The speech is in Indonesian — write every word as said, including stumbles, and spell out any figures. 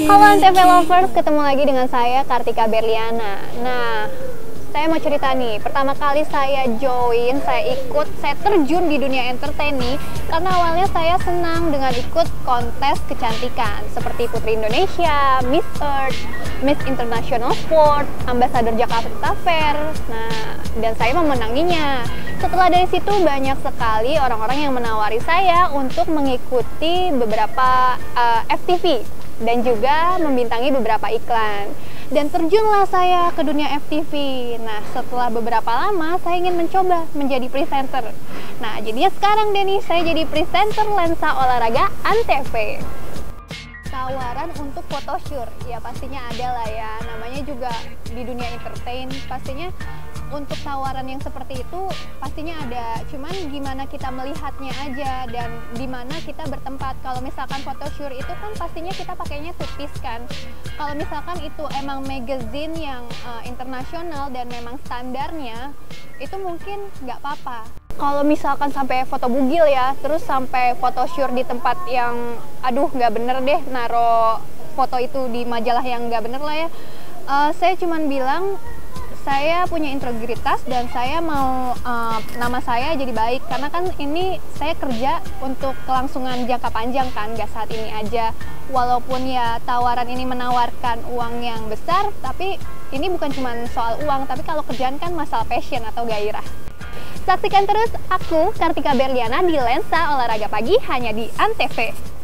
Halo Antv Lovers, ketemu lagi dengan saya Kartika Berliana. Nah, saya mau cerita nih, pertama kali saya join, saya ikut, saya terjun di dunia entertaining karena awalnya saya senang dengan ikut kontes kecantikan seperti Putri Indonesia, Miss Earth, Miss International Sport, Ambassador Jakarta Fair. Nah, dan saya memenanginya. Setelah dari situ banyak sekali orang-orang yang menawari saya untuk mengikuti beberapa uh, F T V dan juga membintangi beberapa iklan. Dan terjunlah saya ke dunia F T V. Nah, setelah beberapa lama saya ingin mencoba menjadi presenter. Nah, jadinya sekarang deh nih saya jadi presenter lensa olahraga Antv. Tawaran untuk photoshoot, ya pastinya ada lah ya. Namanya juga di dunia entertain, pastinya untuk tawaran yang seperti itu pastinya ada, cuman gimana kita melihatnya aja dan di mana kita bertempat. Kalau misalkan photoshoot itu kan pastinya kita pakainya two-piece kan. Kalau misalkan itu emang magazine yang uh, internasional dan memang standarnya, itu mungkin nggak apa-apa. Kalau misalkan sampai foto bugil ya, terus sampai photoshoot di tempat yang aduh nggak bener deh, naro foto itu di majalah yang nggak bener lah ya, uh, saya cuman bilang saya punya integritas dan saya mau uh, nama saya jadi baik, karena kan ini saya kerja untuk kelangsungan jangka panjang kan, gak saat ini aja. Walaupun ya tawaran ini menawarkan uang yang besar, tapi ini bukan cuma soal uang, tapi kalau kerjaan kan masalah passion atau gairah. Saksikan terus aku Kartika Berliana di Lensa Olahraga Pagi hanya di Antv.